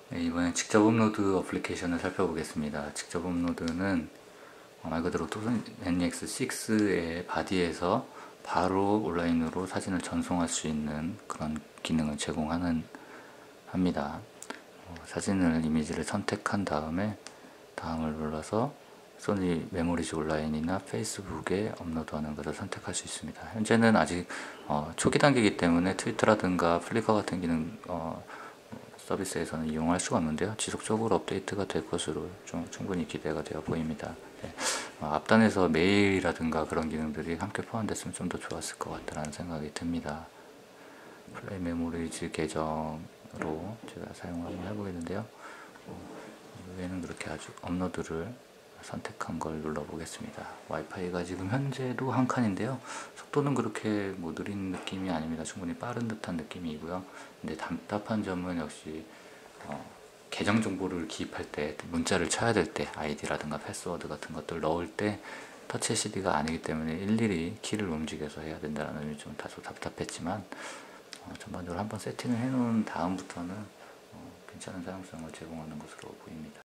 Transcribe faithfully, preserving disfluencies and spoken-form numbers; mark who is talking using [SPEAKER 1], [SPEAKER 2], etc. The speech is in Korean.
[SPEAKER 1] 네, 이번엔 직접 업로드 어플리케이션을 살펴보겠습니다. 직접 업로드는 말 그대로 투선 엔이엑스 식스의 바디에서 바로 온라인으로 사진을 전송할 수 있는 그런 기능을 제공하는 합니다. 어, 사진을 이미지를 선택한 다음에 다음을 눌러서 소니 메모리즈 온라인이나 페이스북에 업로드하는 것을 선택할 수 있습니다. 현재는 아직 어, 초기 단계이기 때문에 트위터라든가 플리커 같은 기능 어, 서비스에서는 이용할 수가 없는데요. 지속적으로 업데이트가 될 것으로 좀 충분히 기대가 되어 보입니다. 네. 어, 앞단에서 메일이라든가 그런 기능들이 함께 포함됐으면 좀 더 좋았을 것 같다는 생각이 듭니다. 플레이 메모리즈 계정으로 제가 사용을 한번 해보겠는데요. 어, 외에는 그렇게 아주 업로드를 선택한 걸 눌러보겠습니다. 와이파이가 지금 현재도 한 칸인데요. 속도는 그렇게 뭐 느린 느낌이 아닙니다. 충분히 빠른 듯한 느낌이고요. 근데 답답한 점은 역시 어, 계정 정보를 기입할 때, 문자를 쳐야 될 때, 아이디라든가 패스워드 같은 것들 넣을 때 터치 에스디가 아니기 때문에 일일이 키를 움직여서 해야 된다는 점이 좀 다소 답답했지만 어, 전반적으로 한번 세팅을 해놓은 다음부터는 어, 괜찮은 사용성을 제공하는 것으로 보입니다.